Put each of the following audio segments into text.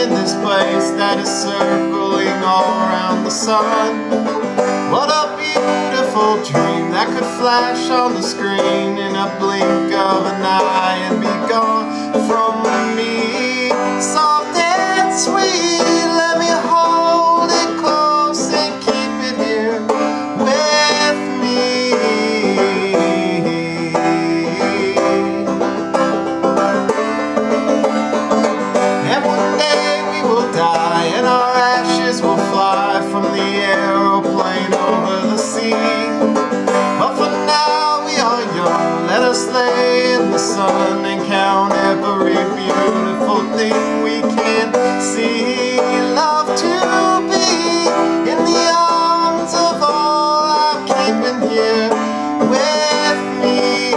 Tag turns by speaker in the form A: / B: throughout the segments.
A: in this place that is circling all around the sun. What a beautiful dream that could flash on the screen in a blink of an eye and be gone from me. Soft and sweet, let me hold it close and keep it here with me. And one day we will die and our ashes will fly from the aeroplane over the sea. But for now we are young, let us lay in the sun and count every beautiful thing we can see. Love to be in the arms of all I'm keeping here with me.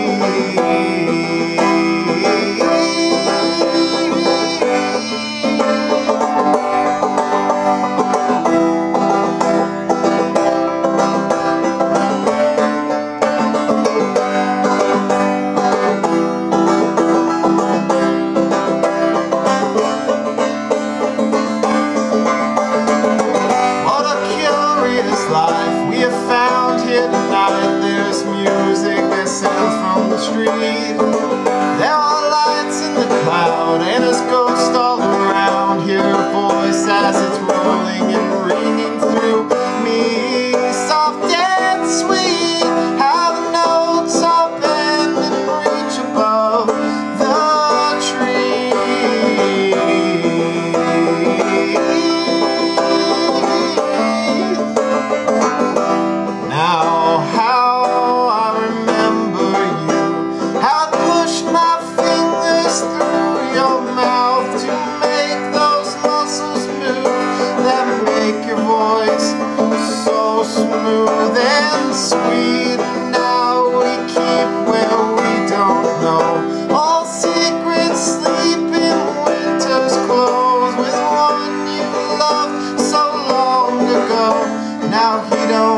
A: Life we have found here tonight. There's music that sounds from the street. There are lights in the cloud and there's ghosts all around. Hear a voice as it's rolling and ringing through me. Soft and sweet, how the notes are bend and reach above the tree. Now, how I remember you, how I pushed my fingers through your mouth to make those muscles move that make your voice so smooth and sweet. Now we keep where we don't know, all secrets sleep in winter's clothes with one you loved so long ago. Now he don't